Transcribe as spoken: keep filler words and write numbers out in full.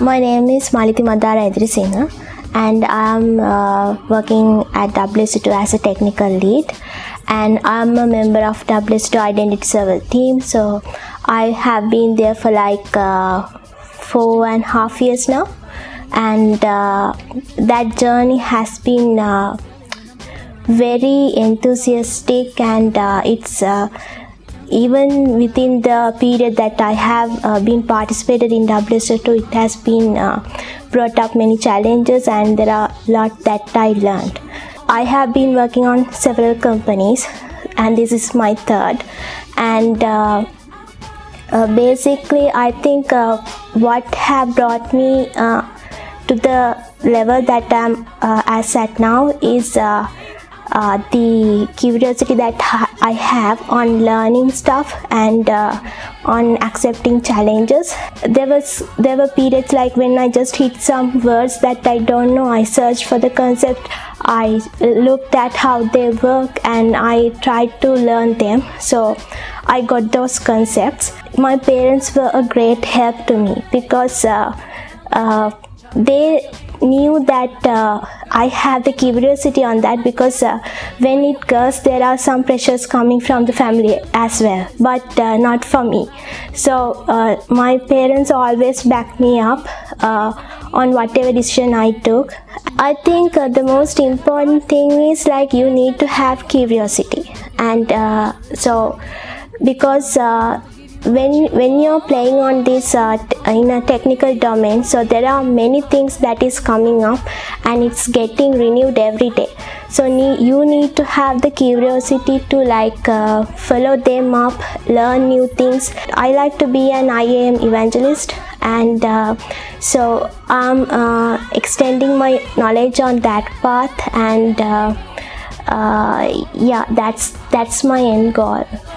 My name is Malithi Edirisinghe and I'm uh, working at W S two as a technical lead, and I'm a member of W S two Identity Server team. So I have been there for like uh, four and a half years now, and uh, that journey has been uh, very enthusiastic, and uh, it's uh, even within the period that I have uh, been participated in W S two, it has been uh, brought up many challenges, and there are a lot that I learned. I have been working on several companies, and this is my third. And uh, uh, basically, I think uh, what have brought me uh, to the level that I'm uh, as at now is uh, Uh, the curiosity that I have on learning stuff and uh, on accepting challenges. There was there were periods like when I just hit some words that I don't know. I searched for the concept, I looked at how they work, and I tried to learn them. So I got those concepts. My parents were a great help to me because uh, uh, they knew that uh, I have the curiosity on that, because uh, when it goes, there are some pressures coming from the family as well, but uh, not for me. So uh, my parents always backed me up uh, on whatever decision I took. I think uh, the most important thing is like you need to have curiosity, and uh, so because uh, when when you're playing on this uh, in a technical domain, so there are many things that is coming up, and it's getting renewed every day. So need, you need to have the curiosity to like uh, follow them up, learn new things. I like to be an I A M evangelist, and uh, so I'm uh, extending my knowledge on that path, and uh, uh, yeah, that's that's my end goal.